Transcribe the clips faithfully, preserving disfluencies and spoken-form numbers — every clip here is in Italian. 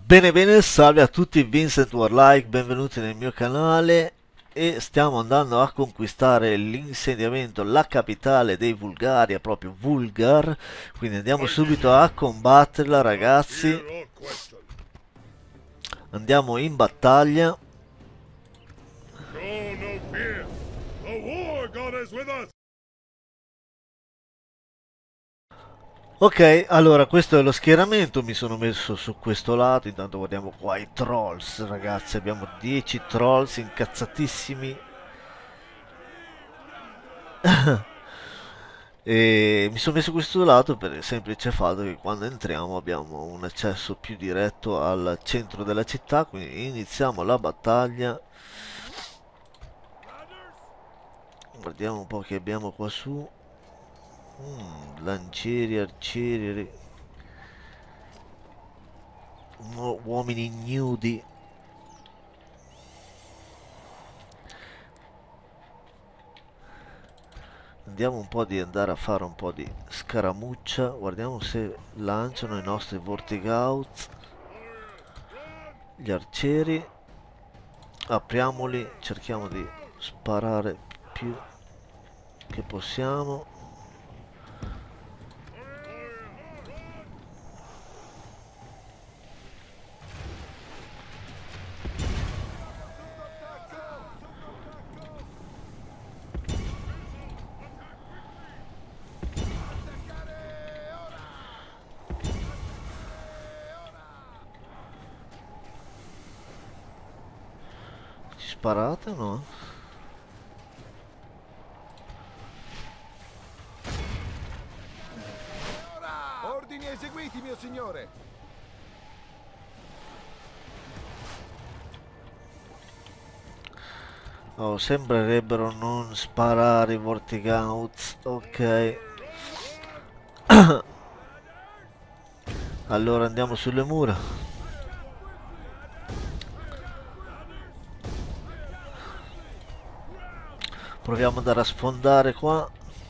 Bene bene, salve a tutti, Vincent Warlike, benvenuti nel mio canale e stiamo andando a conquistare l'insediamento, la capitale dei Vulgaria, proprio Vulgar, quindi andiamo subito a combatterla ragazzi, andiamo in battaglia. Show no fear. The war god is with us. Ok, allora questo è lo schieramento, mi sono messo su questo lato, intanto guardiamo qua i trolls ragazzi, abbiamo dieci trolls incazzatissimi. E mi sono messo questo lato per il semplice fatto che quando entriamo abbiamo un accesso più diretto al centro della città, quindi iniziamo la battaglia. Guardiamo un po' che abbiamo qua su. Mm, lancieri, arcieri, uo- uomini ignudi. Andiamo un po' di andare a fare un po' di scaramuccia. Guardiamo se lanciano i nostri Vortigauts. Gli arcieri. Apriamoli, cerchiamo di sparare più che possiamo. Ci sparate o no? Ordini eseguiti, mio signore! Oh, sembrerebbero non sparare i Vortigauts. Ok. Allora andiamo sulle mura. Proviamo ad andare a sfondare qua.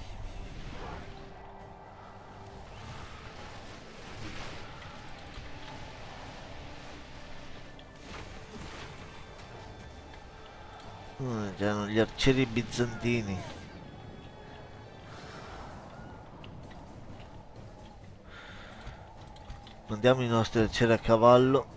Ah, già hanno gli arcieri bizantini. Mandiamo i nostri arcieri a cavallo.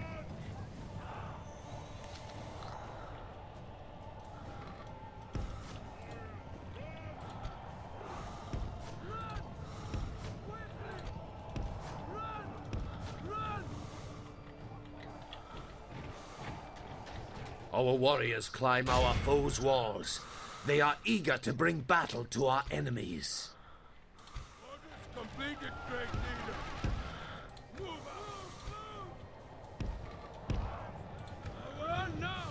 Our warriors climb our foes' walls. They are eager to bring battle to our enemies. Completed, great leader. Move out. Move on now.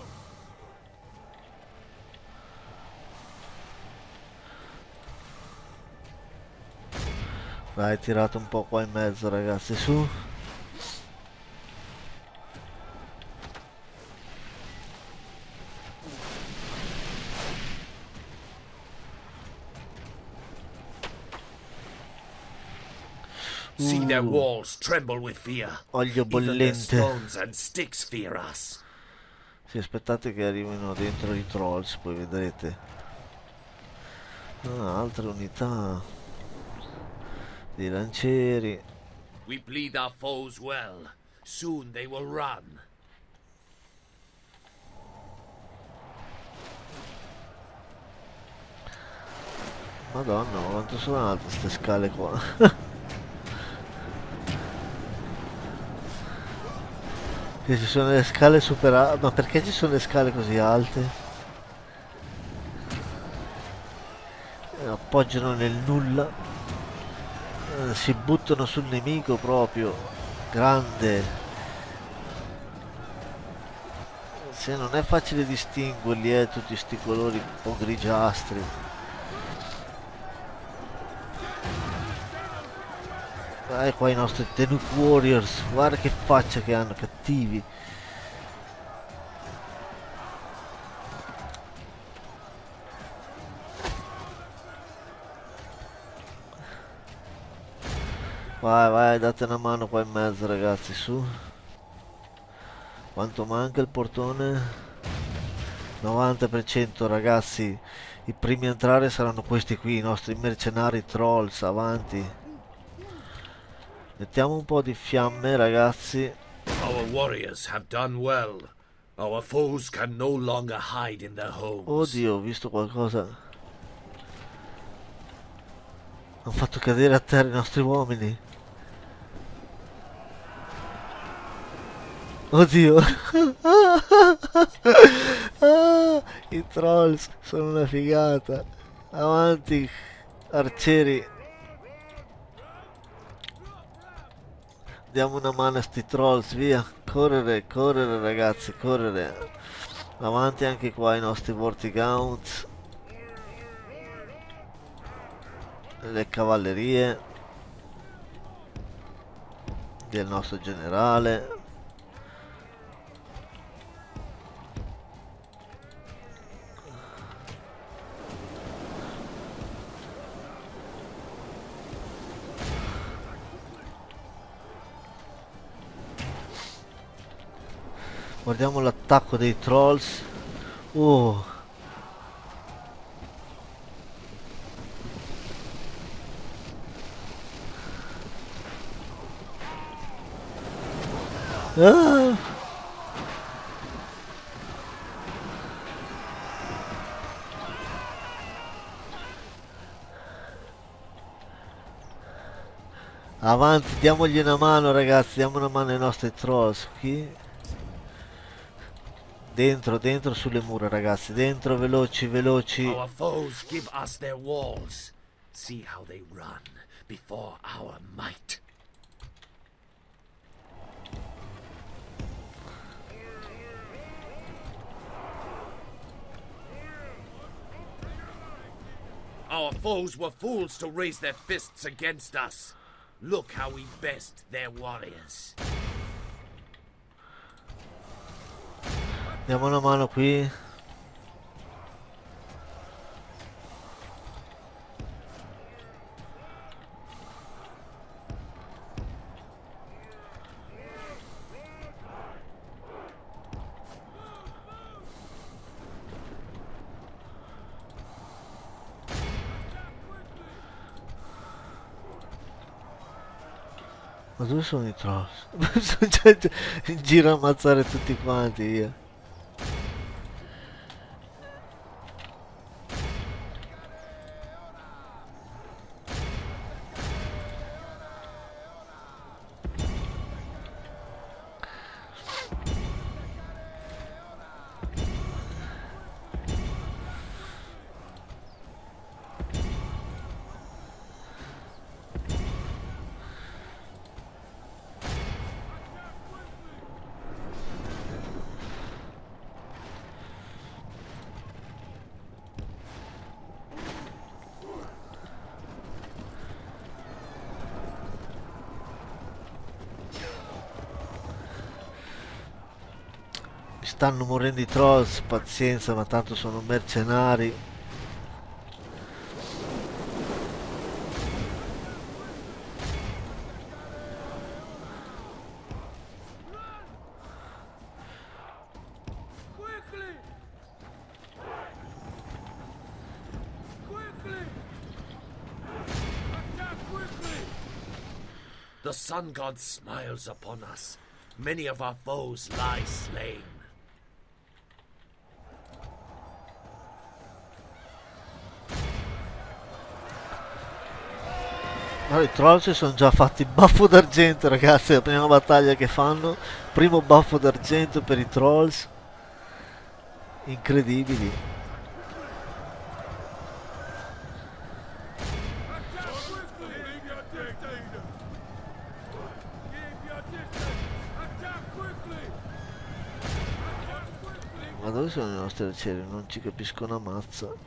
Dai, tirate un po' qua in mezzo ragazzi, su. See their Uh, walls tremble with fear. olio Even their bollente. stones and sticks fear us. Sì, aspettate che arrivino dentro i trolls, poi vedrete. Ah, altre unità di lancieri. We bleed our foes well. Soon they will run. Madonna, ma quanto sono alte queste scale qua. Che ci sono le scale super alte. Ma perché ci sono le scale così alte? Eh, appoggiano nel nulla. Eh, si buttano sul nemico proprio. Grande. Se non è facile distinguerli, eh, tutti sti colori un po' grigiastri. Dai qua i nostri Tenuk Warriors. Guarda che faccia che hanno, cattivi. Vai, vai, date una mano qua in mezzo, ragazzi, su. Quanto manca il portone? novanta per cento ragazzi. I primi a entrare saranno questi qui, i nostri mercenari trolls. Avanti. Mettiamo un po' di fiamme ragazzi. Our warriors have done well. Our foes can no longer hide in their homes. Oddio, ho visto qualcosa. Hanno fatto cadere a terra i nostri uomini. Oddio. Ah, i trolls sono una figata. Avanti, arcieri. Diamo una mano a sti trolls, via. Correre, correre ragazzi, correre. Avanti anche qua i nostri vortigaunts. Le cavallerie del nostro generale. Guardiamo l'attacco dei trolls. Oh. Ah. Avanti, diamogli una mano ragazzi, diamo una mano ai nostri trolls qui. Dentro, dentro sulle mura ragazzi, dentro, veloci, veloci. Our foes give us their walls. See how they run before our might. Our foes were fools to raise their fists against us. Look how we best their warriors. Diamo una mano qui. Ma dove sono i trolls? Sono già in giro a ammazzare tutti quanti via. Stanno morendo i trolls, pazienza, ma tanto sono mercenari. Quickly! Quickly! Attack quickly! The sun god smiles upon us. Many of our foes lie slain. Allora, i troll si sono già fatti baffo d'argento ragazzi, è la prima battaglia che fanno, primo baffo d'argento per i trolls, incredibili. Attack quickly! Keep your distance! Keep your distance! Attack quickly! Attack quickly! Ma dove sono i nostri arcieri? Non ci capisco una mazza.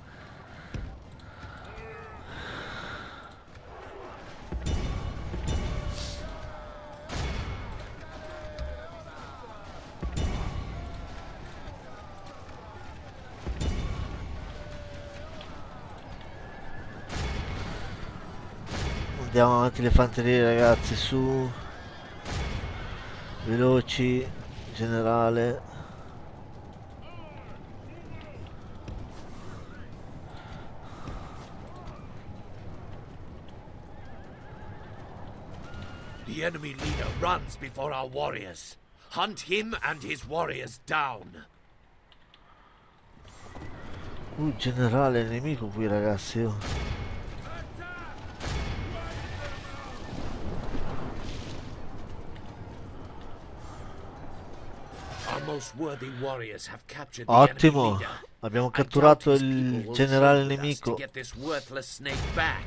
Andiamo avanti le fanterie ragazzi, su, veloci, generale. The enemy leader runs before our warriors. Hunt him and his warriors down. Uh, generale nemico qui, ragazzi. Oh. Our most worthy warriors have captured the enemy Ottimo, leader. abbiamo I doubt catturato his il people will generale join with us nemico. to get this worthless snake back.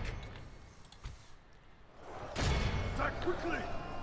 Attack quickly!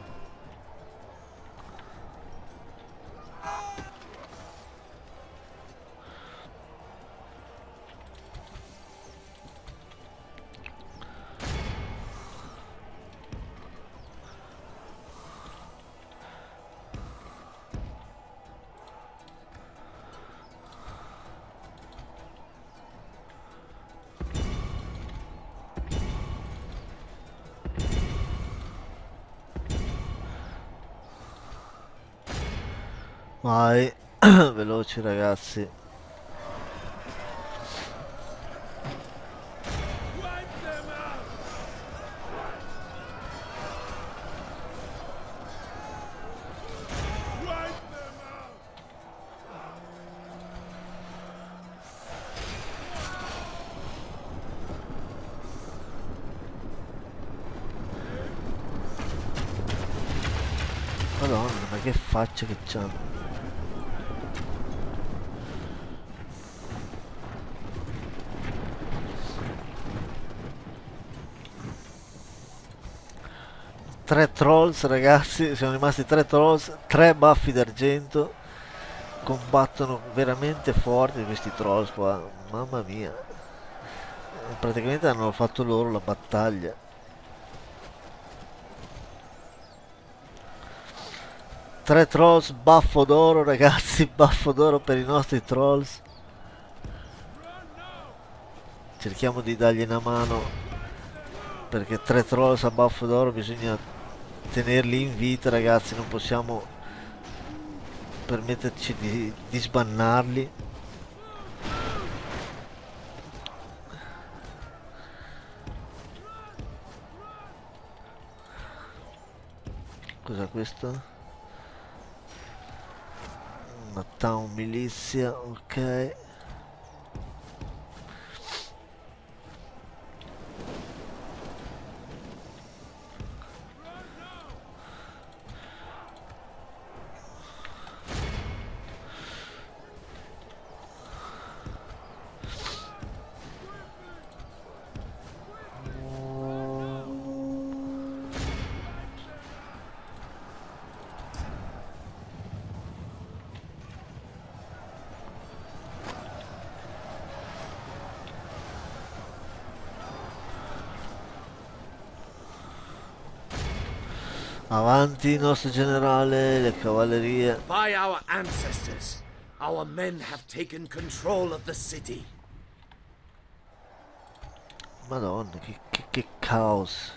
Vai, veloci ragazzi. Wipe them out! Wipe them out! Madonna, ma che faccia che c'hanno. Tre trolls ragazzi, siamo rimasti tre trolls, tre baffi d'argento, combattono veramente forti questi trolls qua, mamma mia, praticamente hanno fatto loro la battaglia. Tre trolls, baffo d'oro ragazzi, baffo d'oro per i nostri trolls. Cerchiamo di dargli una mano, perché tre trolls a baffo d'oro bisogna tenerli in vita ragazzi, non possiamo permetterci di, di sbannarli. Cos'è questo? Una town milizia, ok. Avanti il nostro generale, le cavallerie. By our ancestors, our men have taken control of the city. Madonna, che, che, che caos.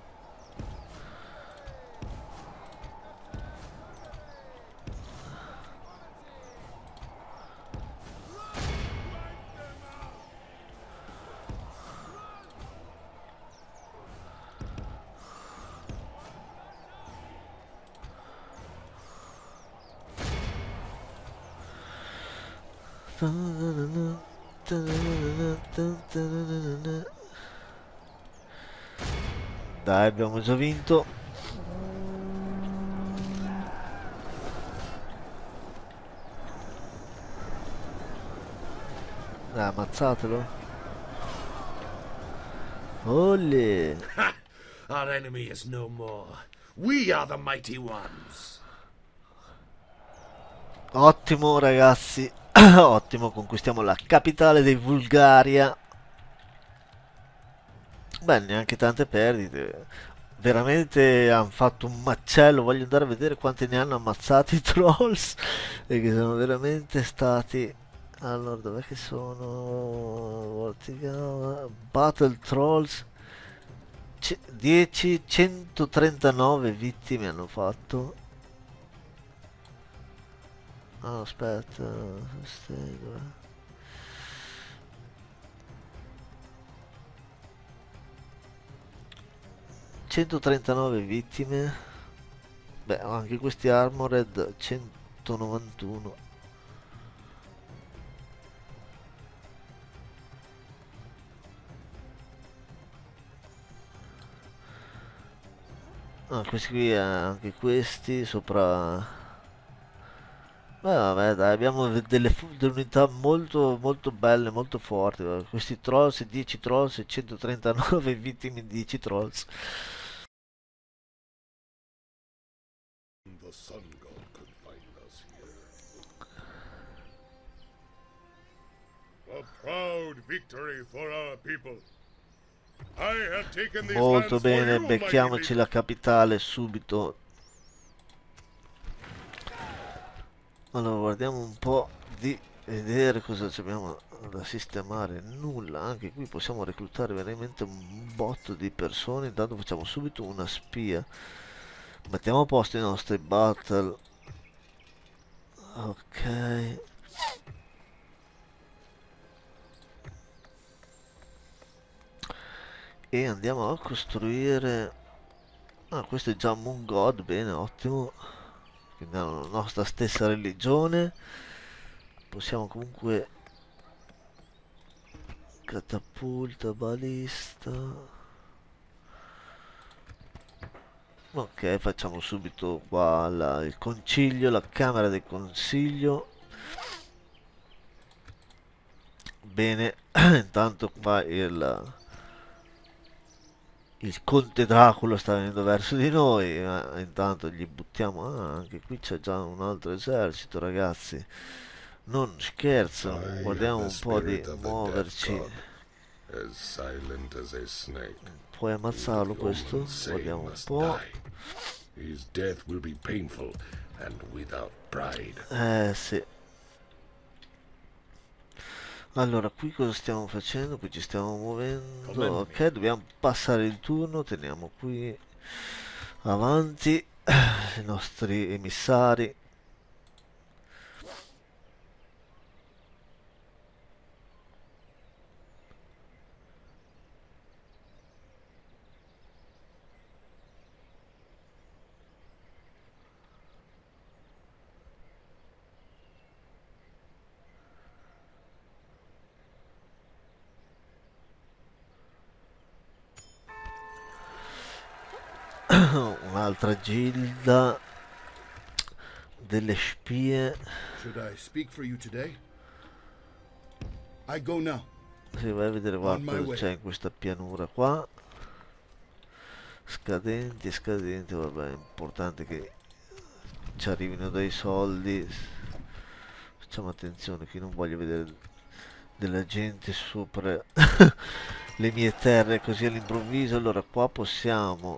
Dai, abbiamo già vinto. Dai, ammazzatelo. Olè. Ha! Our enemy is no more. We are the mighty ones. Ottimo ragazzi. Ottimo, conquistiamo la capitale dei Vulgaria. Beh, neanche tante perdite. Veramente hanno fatto un macello. Voglio andare a vedere quanti ne hanno ammazzati i trolls. Perché sono veramente stati. Allora, dov'è che sono? Vortigava. Battle Trolls. dieci, centotrentanove vittime hanno fatto. Ah, aspetta, queste due. centotrentanove vittime. Beh, anche questi armored centonovantuno. Ah, questi qui, eh, anche questi sopra. Beh, vabbè, dai, abbiamo de- delle, fu- delle unità molto, molto belle, molto forti. Guarda, questi trolls, dieci trolls e centotrentanove vittime di dieci trolls. The sun god could find us here. A proud victory for our people. I have taken these Molto lands for bene, you, mighty becchiamoci la leader. capitale subito. Allora, guardiamo un po' di vedere cosa ci abbiamo da sistemare. Nulla, anche qui possiamo reclutare veramente un botto di persone. Intanto facciamo subito una spia. Mettiamo a posto i nostri battle. Ok. E andiamo a costruire. Ah, questo è già Moon God, bene, ottimo. Quindi hanno la nostra stessa religione. Possiamo comunque catapulta, balista. Ok, facciamo subito qua la- il concilio, la camera del consiglio. Bene, intanto qua il, il conte Dracula sta venendo verso di noi, ma intanto gli buttiamo. Ah, anche qui c'è già un altro esercito, ragazzi. Non scherzo, I have guardiamo the un po' di spirit of the death muoverci. god, as silent as a snake. Puoi ammazzarlo The questo? omens say Guardiamo un must po'. die. His death will be painful and without pride. Eh sì. Allora, qui cosa stiamo facendo? Qui ci stiamo muovendo. Ok, dobbiamo passare il turno. Teniamo qui avanti i nostri emissari. Un'altra gilda delle spie. Should I speak for you today? I go now. Si vai a vedere qua On my cosa way. c'è in questa pianura qua. Scadenti, scadenti, vabbè, è importante che ci arrivino dei soldi. Facciamo attenzione, qui non voglio vedere della gente sopra le mie terre così all'improvviso. Allora qua possiamo.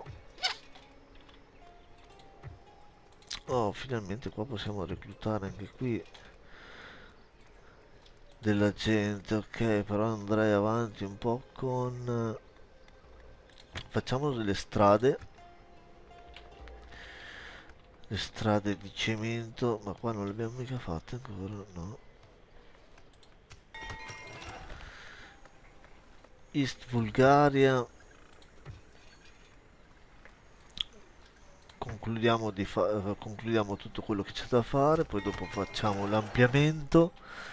Oh, finalmente qua possiamo reclutare anche qui della gente. Ok, però andrei avanti un po' con. Facciamo delle strade. Le strade di cemento, ma qua non le abbiamo mica fatte ancora, no. East Bulgaria. Concludiamo, di fa- concludiamo tutto quello che c'è da fare, poi dopo facciamo l'ampliamento.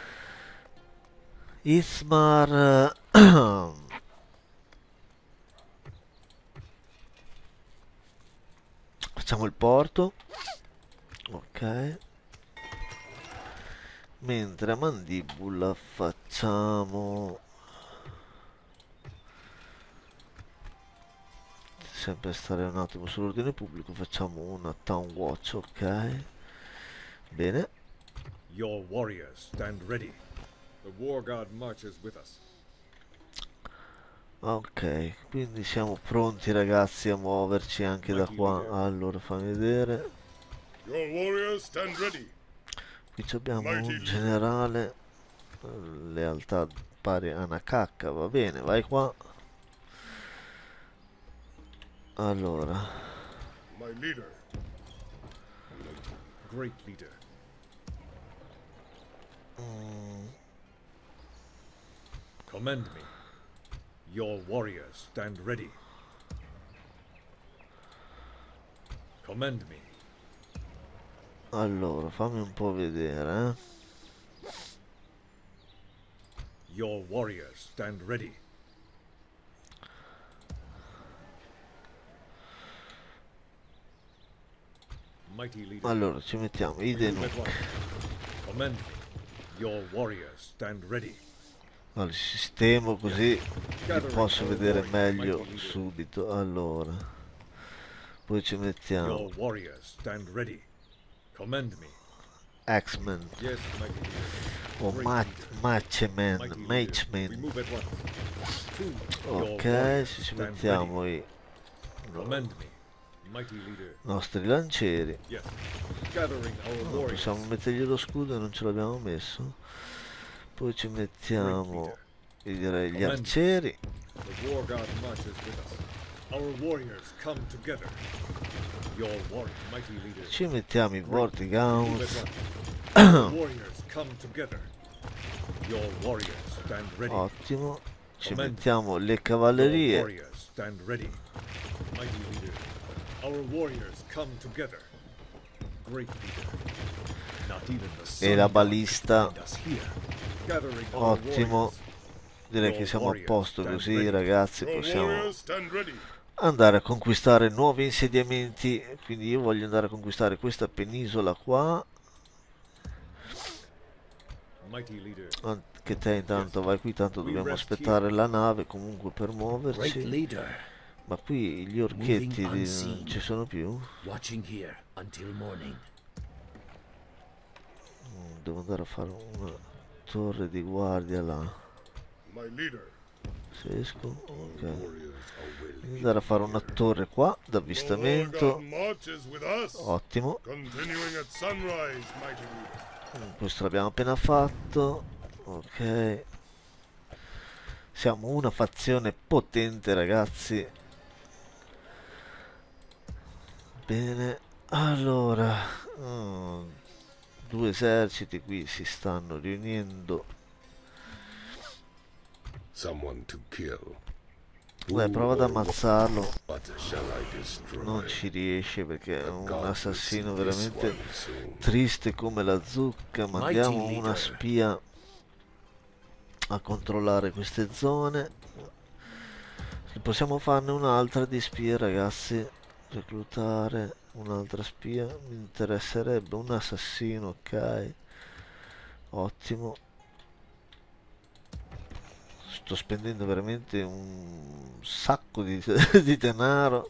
Ismar. Facciamo il porto. Ok. Mentre a Mandibula facciamo. Sempre stare un attimo sull'ordine pubblico, facciamo una town watch, ok. Bene. Your warriors stand ready. The war god marches with us. Ok, quindi siamo pronti ragazzi a muoverci anche da qua. Allora fammi vedere. Your warriors stand ready. Qui abbiamo un generale, lealtà pari a una cacca, va bene, vai qua. Allora, My leader. Great leader. Commend me. Your warriors stand ready. Commend me. Allora, fammi un po' vedere, eh. Your warriors stand ready. Mighty leader. Allora, ci mettiamo i we move Denuk. at once. Commend me. Your warriors stand ready. Allora, il sistema così li Gathering posso our vedere warriors, meglio mighty leader. subito. Allora, poi ci mettiamo Your warriors stand ready. Commend me. X-Men Yes, mighty leader. o Great Ma- leader. Matchman, Mighty leader. We Matchman. move at once. To your Ok, warriors se ci stand mettiamo ready. i Commend me. Mighty leader. nostri lancieri. Yes. Gathering our No, warriors. possiamo mettergli lo scudo e non ce l'abbiamo messo. Poi ci mettiamo, io direi, gli Commend. arcieri. The war god marches with us. Our warriors come together. Your warrior, mighty leader. Ci mettiamo i Move at Vortigauns. once. Our warriors come together. Your warriors stand ready. Ottimo. Ci Commend. mettiamo le Your cavallerie. warriors stand ready. Mighty leader. Our warriors come together. Great leader. Not even the sun E la god balista. could find us here. Gathering our Ottimo. warriors. Direi che siamo a posto così, ragazzi. Your Possiamo warriors stand ready. andare a conquistare nuovi insediamenti. Quindi io voglio andare a conquistare questa penisola qua. Mighty leader. Anche te intanto vai qui, tanto dobbiamo aspettare la nave comunque per Great muoverci. leader, Ma qui gli orchetti Moving di- non unseen. ci sono più. watching here until morning. Mm, Devo andare a fare una torre di guardia là. My leader. Se esco, ok. Warriors are well. Devo andare a fare una torre qua The war d'avvistamento. god marches with us. Ottimo. Continuing at sunrise, mighty leader. Mm, Questo l'abbiamo appena fatto. Ok. Siamo una fazione potente, ragazzi. Bene. Allora, mm, due eserciti qui si stanno riunendo. Someone to kill. Dai, prova ad ammazzarlo. What shall I destroy? Non ci riesce perché è The un god will assassino see this veramente one soon. triste come la zucca. Mandiamo Mighty una leader. spia a controllare queste zone. Possiamo farne un'altra di spie, ragazzi. Reclutare un'altra spia. Mi interesserebbe un assassino, ok. Ottimo. Sto spendendo veramente un sacco di, di denaro.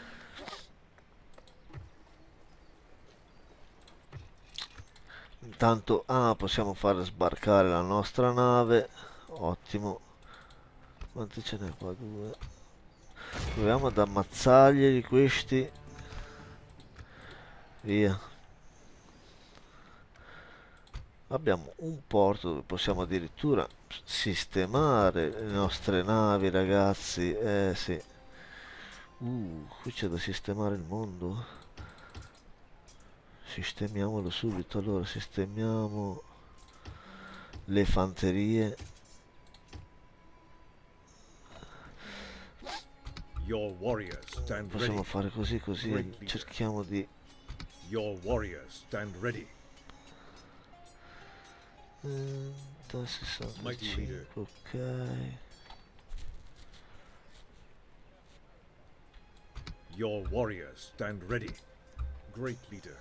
Intanto, ah, possiamo fare sbarcare la nostra nave. Ottimo. Quanti ce n'è qua? Due. Proviamo ad ammazzarglieli questi. Via. Abbiamo un porto dove possiamo addirittura sistemare le nostre navi, ragazzi. Eh sì. Uh, qui c'è da sistemare il mondo. Sistemiamolo subito. Allora, sistemiamo le fanterie. Your warriors stand Possiamo ready. fare così, così Great leader. cerchiamo di... Your warriors stand ready. eh, da Mighty leader. sessantacinque, ok. Your warriors stand ready. Great leader.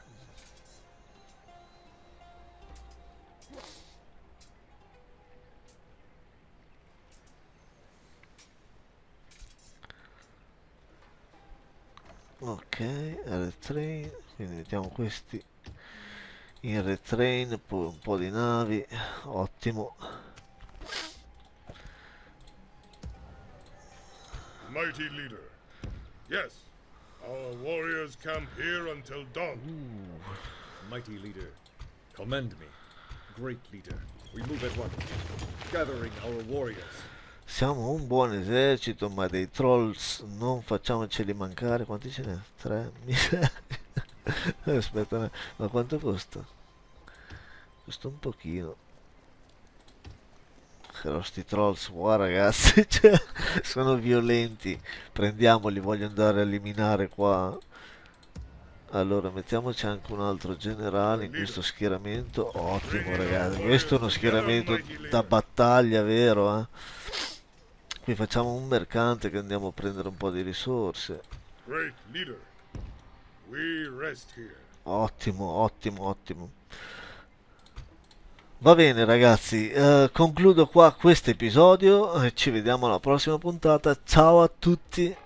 Ok, retrain, quindi mettiamo questi in retrain, poi un po' di navi, ottimo. Mighty leader. Yes. Our warriors camp here until dawn. Mighty leader. Commend me. Great leader. We move at once. Gathering our warriors. Siamo un buon esercito, ma dei trolls non facciamoceli mancare. Quanti ce n'è? Tre? Aspetta, ma quanto costa? Costa un pochino. Però sti trolls qua ragazzi, cioè, sono violenti. Prendiamoli, voglio andare a eliminare qua. Allora mettiamoci anche un altro generale in questo schieramento. Ottimo ragazzi, questo è uno schieramento da battaglia vero, eh? Qui facciamo un mercante che andiamo a prendere un po' di risorse. Great leader, we rest here. Ottimo, ottimo, ottimo. Va bene ragazzi, eh, concludo qua questo episodio e ci vediamo alla prossima puntata. Ciao a tutti.